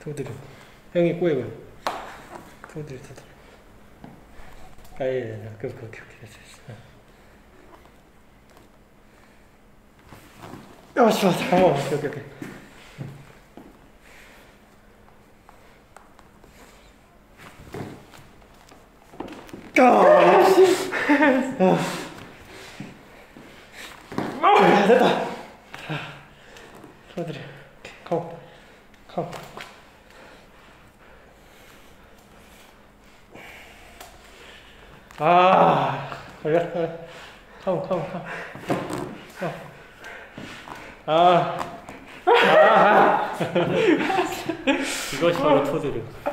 토드려. 형이 꼬여봐. 토드려. 예. 그렇게 됐어. 좋아. 오케이. 됐다. 토드려. 컴. 걸렸어. 컴. 이것이 바로 토드려.